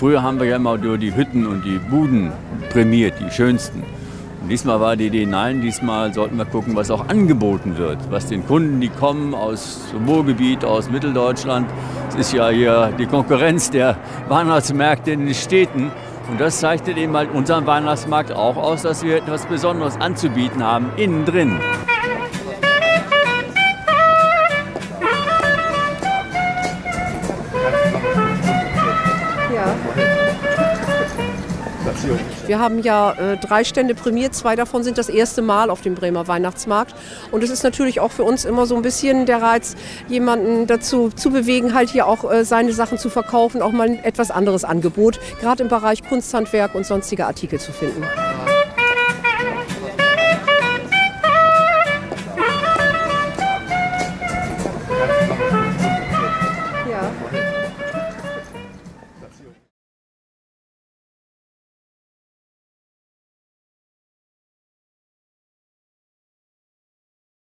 Früher haben wir ja immer nur die Hütten und die Buden prämiert, die schönsten. Und diesmal war die Idee, nein, diesmal sollten wir gucken, was auch angeboten wird. Was den Kunden, die kommen aus dem Ruhrgebiet, aus Mitteldeutschland. Es ist ja hier die Konkurrenz der Weihnachtsmärkte in den Städten. Und das zeichnet eben halt unseren Weihnachtsmarkt auch aus, dass wir etwas Besonderes anzubieten haben, innen drin. Wir haben ja 3 Stände prämiert, 2 davon sind das erste Mal auf dem Bremer Weihnachtsmarkt. Und es ist natürlich auch für uns immer so ein bisschen der Reiz, jemanden dazu zu bewegen, halt hier auch seine Sachen zu verkaufen, auch mal ein etwas anderes Angebot, gerade im Bereich Kunsthandwerk und sonstige Artikel zu finden.